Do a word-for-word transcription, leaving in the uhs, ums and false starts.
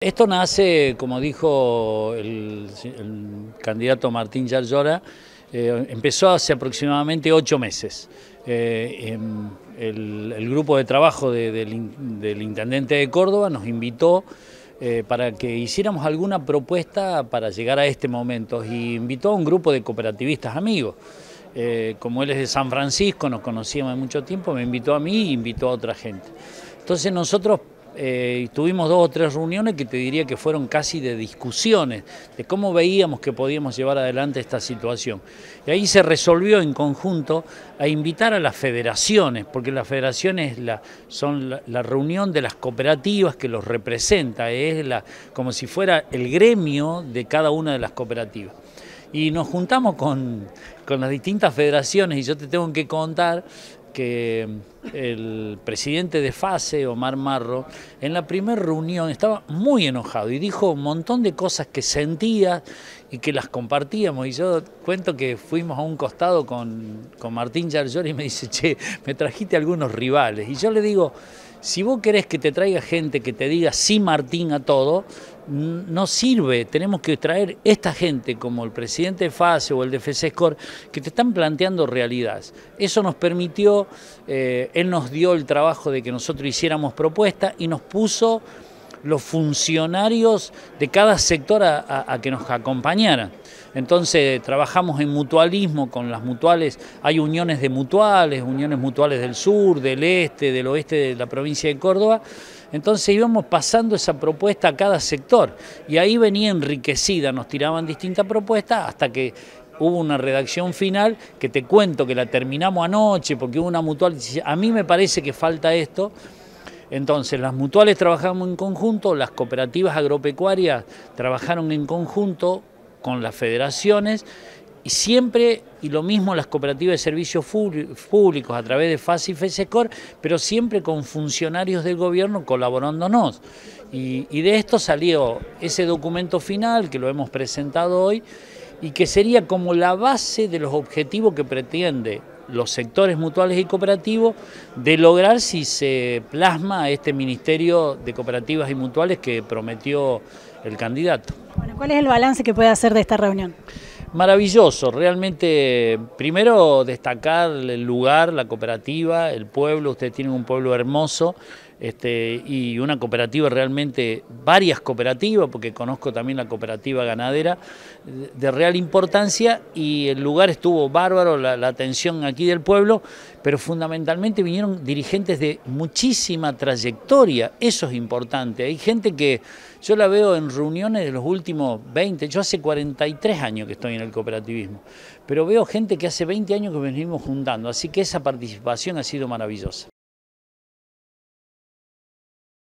Esto nace, como dijo el, el candidato Martín Yarlora, eh, empezó hace aproximadamente ocho meses. Eh, el, el grupo de trabajo de, del, del Intendente de Córdoba nos invitó eh, para que hiciéramos alguna propuesta para llegar a este momento, y invitó a un grupo de cooperativistas amigos. Eh, como él es de San Francisco, nos conocíamos de mucho tiempo, me invitó a mí y invitó a otra gente. Entonces nosotros Eh, tuvimos dos o tres reuniones que te diría que fueron casi de discusiones, de cómo veíamos que podíamos llevar adelante esta situación. Y ahí se resolvió en conjunto a invitar a las federaciones, porque las federaciones la, son la, la reunión de las cooperativas que los representa, es la, como si fuera el gremio de cada una de las cooperativas. Y nos juntamos con, con las distintas federaciones, y yo te tengo que contar que el presidente de FACE, Omar Marro, en la primera reunión estaba muy enojado y dijo un montón de cosas que sentía y que las compartíamos. Y yo cuento que fuimos a un costado con, con Martín Yarlora y me dice: che, me trajiste algunos rivales. Y yo le digo: si vos querés que te traiga gente que te diga sí, Martín, a todo, no sirve. Tenemos que traer esta gente como el presidente de FACE o el de FESESCOR, que te están planteando realidades. Eso nos permitió, eh, él nos dio el trabajo de que nosotros hiciéramos propuestas y nos puso los funcionarios de cada sector a, a, a que nos acompañaran. Entonces trabajamos en mutualismo con las mutuales, hay uniones de mutuales, uniones mutuales del sur, del este, del oeste de la provincia de Córdoba. Entonces íbamos pasando esa propuesta a cada sector y ahí venía enriquecida, nos tiraban distintas propuestas hasta que hubo una redacción final que te cuento que la terminamos anoche porque hubo una mutual que dice: a mí me parece que falta esto. Entonces las mutuales trabajamos en conjunto, las cooperativas agropecuarias trabajaron en conjunto con las federaciones, y siempre, y lo mismo las cooperativas de servicios públicos a través de FACE y FESESCOR, pero siempre con funcionarios del gobierno colaborándonos. Y, y de esto salió ese documento final que lo hemos presentado hoy y que sería como la base de los objetivos que pretende los sectores mutuales y cooperativos de lograr si se plasma este Ministerio de Cooperativas y Mutuales que prometió el candidato. Bueno, ¿cuál es el balance que puede hacer de esta reunión? Maravilloso, realmente, primero destacar el lugar, la cooperativa, el pueblo. Ustedes tienen un pueblo hermoso, este, y una cooperativa realmente, varias cooperativas, porque conozco también la cooperativa ganadera, de real importancia, y el lugar estuvo bárbaro, la, la atención aquí del pueblo, pero fundamentalmente vinieron dirigentes de muchísima trayectoria. Eso es importante. Hay gente que yo la veo en reuniones de los últimos veinte, yo hace cuarenta y tres años que estoy en el cooperativismo, pero veo gente que hace veinte años que venimos juntando, así que esa participación ha sido maravillosa.